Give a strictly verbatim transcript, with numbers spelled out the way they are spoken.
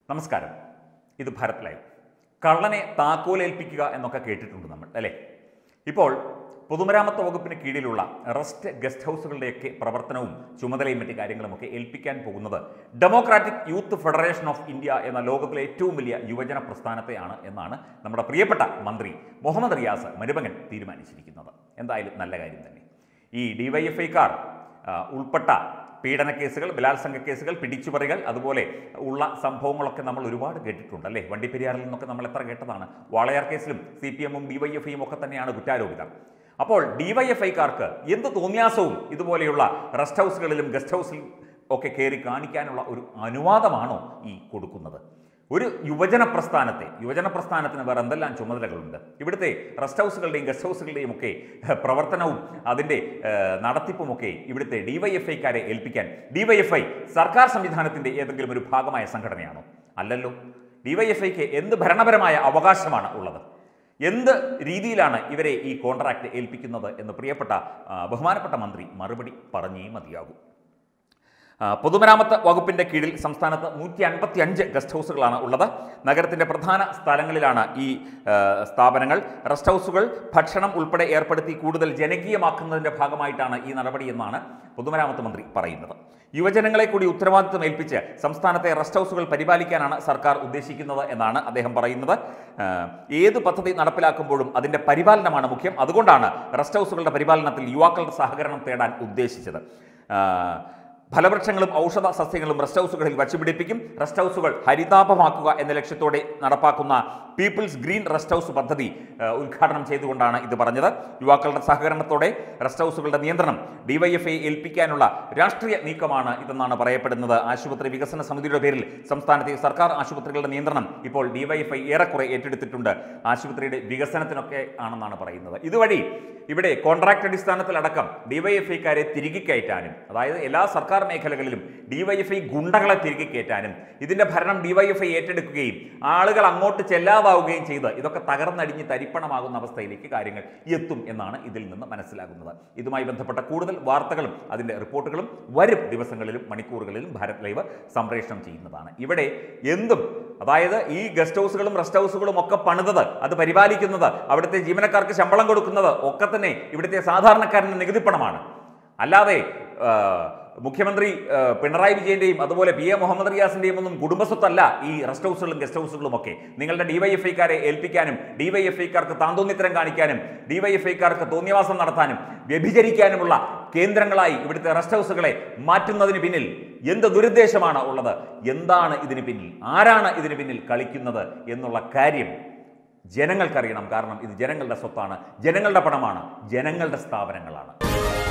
നമസ്കാരം. ഇത് ഭാരത് ലൈവ്. കള്ളനെ താക്കോലേൽപ്പിക്കുക എന്നൊക്കെ കേട്ടിട്ടുണ്ട് നമ്മൾ, അല്ലേ? ഇപ്പോൾ പൊതുമരാമത്ത് വകുപ്പിന് കീഴിലുള്ള റെസ്റ്റ് ഗസ്റ്റ് ഹൗസുകളുടെയൊക്കെ പ്രവർത്തനവും ചുമതലയും മറ്റു കാര്യങ്ങളുമൊക്കെ ഏൽപ്പിക്കാൻ പോകുന്നത് democratic youth federation of India എന്ന ലോകത്തിലെ ഏറ്റവും വലിയ യുവജന പ്രസ്ഥാനത്തെയാണ് എന്നാണ് നമ്മുടെ പ്രിയപ്പെട്ട മന്ത്രി മുഹമ്മദ് റിയാസ് മരുമകൻ തീരുമാനിച്ചിരിക്കുന്നത്. എന്തായാലും നല്ല കാര്യം തന്നെ. ഈ ഡിവൈഎഫ്ഐക്കാർ ഉൾപ്പെട്ട പീഡന കേസുകൾ, ബലാത്സംഗ കേസുകൾ, പിടിച്ചുപറികൾ, അതുപോലെ ഉള്ള സംഭവങ്ങളൊക്കെ നമ്മൾ ഒരുപാട് കേട്ടിട്ടുണ്ട്, അല്ലേ? വണ്ടിപ്പെരിയാറിൽ നിന്നൊക്കെ നമ്മൾ എത്ര കേട്ടതാണ്. വാളയാർ കേസിലും സി പി എമ്മും ഡിവൈഎഫ്ഐയും ഒക്കെ തന്നെയാണ് കുറ്റാരോപിതർ. അപ്പോൾ ഡിവൈഎഫ്ഐക്കാർക്ക് എന്ത് തോന്നിയാസവും ഇതുപോലെയുള്ള റെസ്റ്റ് ഹൗസുകളിലും ഗസ്റ്റ് ഹൗസിലും ഒക്കെ കയറി കാണിക്കാനുള്ള ഒരു അനുവാദമാണോ ഈ കൊടുക്കുന്നത്? ഒരു യുവജന പ്രസ്ഥാനത്തെ യുവജന പ്രസ്ഥാനത്തിന് വേറെ എന്തെല്ലാം ചുമതലകളുണ്ട്? ഇവിടുത്തെ റെസ്റ്റ് ഹൗസുകളുടെയും ഗസ്റ്റ് ഹൗസുകളുടെയും ഒക്കെ പ്രവർത്തനവും അതിൻ്റെ നടത്തിപ്പുമൊക്കെ ഇവിടുത്തെ ഡിവൈഎഫ്ഐക്കാരെ ഏൽപ്പിക്കാൻ ഡിവൈഎഫ്ഐ സർക്കാർ സംവിധാനത്തിൻ്റെ ഏതെങ്കിലും ഒരു ഭാഗമായ സംഘടനയാണോ? അല്ലല്ലോ. ഡിവൈഎഫ്ഐക്ക് എന്ത് ഭരണപരമായ അവകാശമാണ് ഉള്ളത്? എന്ത് രീതിയിലാണ് ഇവരെ ഈ കോൺട്രാക്ട് ഏൽപ്പിക്കുന്നത് എന്ന് പ്രിയപ്പെട്ട ബഹുമാനപ്പെട്ട മന്ത്രി മറുപടി പറഞ്ഞേ മതിയാകും. പൊതുമരാമത്ത് വകുപ്പിൻ്റെ കീഴിൽ സംസ്ഥാനത്ത് നൂറ്റി അൻപത്തി അഞ്ച് ഗസ്റ്റ് ഹൗസുകളാണ് ഉള്ളത്. നഗരത്തിൻ്റെ പ്രധാന സ്ഥലങ്ങളിലാണ് ഈ സ്ഥാപനങ്ങൾ. റെസ്റ്റ് ഹൗസുകൾ ഭക്ഷണം ഉൾപ്പെടെ ഏർപ്പെടുത്തി കൂടുതൽ ജനകീയമാക്കുന്നതിൻ്റെ ഭാഗമായിട്ടാണ് ഈ നടപടി എന്നാണ് പൊതുമരാമത്ത് മന്ത്രി പറയുന്നത്. യുവജനങ്ങളെ കൂടി ഉത്തരവാദിത്വം ഏൽപ്പിച്ച് സംസ്ഥാനത്തെ റെസ്റ്റ് ഹൗസുകൾ പരിപാലിക്കാനാണ് സർക്കാർ ഉദ്ദേശിക്കുന്നത് എന്നാണ് അദ്ദേഹം പറയുന്നത്. ഏത് പദ്ധതി നടപ്പിലാക്കുമ്പോഴും അതിൻ്റെ പരിപാലനമാണ് മുഖ്യം. അതുകൊണ്ടാണ് റെസ്റ്റ് ഹൗസുകളുടെ പരിപാലനത്തിൽ യുവാക്കളുടെ സഹകരണം തേടാൻ ഉദ്ദേശിച്ചത്. ഫലവൃക്ഷങ്ങളും ഔഷധ സസ്യങ്ങളും റെസ്റ്റ് ഹൗസുകളിൽ വച്ചുപിടിപ്പിക്കും. റെസ്റ്റ് ഹൗസുകൾ ഹരിതാപമാക്കുക എന്ന ലക്ഷ്യത്തോടെ നടപ്പാക്കുന്ന പീപ്പിൾസ് ഗ്രീൻ റെസ്റ്റ് ഹൗസ് പദ്ധതി ഉദ്ഘാടനം ചെയ്തുകൊണ്ടാണ് ഇത് പറഞ്ഞത്. യുവാക്കളുടെ സഹകരണത്തോടെ റെസ്റ്റ് ഹൗസുകളുടെ നിയന്ത്രണം ഡിവൈഎഫ്ഐ ഏൽപ്പിക്കാനുള്ള രാഷ്ട്രീയ നീക്കമാണ് ഇതെന്നാണ് പറയപ്പെടുന്നത്. ആശുപത്രി വികസന സമിതിയുടെ പേരിൽ സംസ്ഥാനത്തെ സർക്കാർ ആശുപത്രികളുടെ നിയന്ത്രണം ഇപ്പോൾ ഡിവൈഎഫ്ഐ ഏറെക്കുറെ ഏറ്റെടുത്തിട്ടുണ്ട്. ആശുപത്രിയുടെ വികസനത്തിനൊക്കെ ആണെന്നാണ് പറയുന്നത്. ഇതുവഴി ഇവിടെ കോൺട്രാക്ട് അടിസ്ഥാനത്തിലടക്കം ഡിവൈഎഫ്ഐക്കാരെ തിരികെ കയറ്റാനും, അതായത് എല്ലാ സർക്കാർ മേഖലകളിലും ഡിവൈഎഫ്ഐ ഗുണ്ടകളെ തിരികെ കയറ്റാനും, ഇതിൻ്റെ ഭരണം ഡിവൈഎഫ്ഐ ഏറ്റെടുക്കുകയും ആളുകൾ അങ്ങോട്ട് ചെല്ലാതാവുകയും ചെയ്ത് ഇതൊക്കെ തകർന്നടിഞ്ഞ് തരിപ്പണമാകുന്ന അവസ്ഥയിലേക്ക് കാര്യങ്ങൾ എത്തും എന്നാണ് ഇതിൽ നിന്ന് മനസ്സിലാകുന്നത്. ഇതുമായി ബന്ധപ്പെട്ട കൂടുതൽ വാർത്തകളും അതിൻ്റെ റിപ്പോർട്ടുകളും വരും ദിവസങ്ങളിലും മണിക്കൂറുകളിലും ഭാരത് ലൈവ് സംപ്രേഷണം ചെയ്യുന്നതാണ്. ഇവിടെ എന്തും, അതായത് ഈ ഗസ്റ്റ് ഹൗസുകളും റെസ്റ്റ് ഹൗസുകളും ഒക്കെ പണിതത്, അത് പരിപാലിക്കുന്നത്, അവിടുത്തെ ജീവനക്കാർക്ക് ശമ്പളം കൊടുക്കുന്നത് ഒക്കെ തന്നെ ഇവിടുത്തെ സാധാരണക്കാരൻ്റെ നികുതിപ്പണമാണ്. അല്ലാതെ മുഖ്യമന്ത്രി പിണറായി വിജയന്റെയും അതുപോലെ പി എ മുഹമ്മദ് റിയാസിന്റെയും ഒന്നും കുടുംബസ്വത്തല്ല ഈ റെസ്റ്റ് ഹൗസുകളും ഗസ്റ്റ് ഹൗസുകളും ഒക്കെ. നിങ്ങളുടെ ഡിവൈഎഫ്ഐക്കാരെ ഏൽപ്പിക്കാനും ഡിവൈഎഫ്ഐക്കാർക്ക് താന്തോന്നിത്തരം കാണിക്കാനും ഡിവൈഎഫ്ഐക്കാർക്ക് തോന്നിയവാസം നടത്താനും വ്യഭിചരിക്കാനുമുള്ള കേന്ദ്രങ്ങളായി ഇവിടുത്തെ റെസ്റ്റ് ഹൗസുകളെ മാറ്റുന്നതിന് പിന്നിൽ എന്ത് ദുരുദ്ദേശമാണ് ഉള്ളത്? എന്താണ് ഇതിന് പിന്നിൽ? ആരാണ് ഇതിന് പിന്നിൽ കളിക്കുന്നത് എന്നുള്ള കാര്യം ജനങ്ങൾക്കറിയണം. കാരണം ഇത് ജനങ്ങളുടെ സ്വത്താണ്, ജനങ്ങളുടെ പണമാണ്, ജനങ്ങളുടെ സ്ഥാപനങ്ങളാണ്.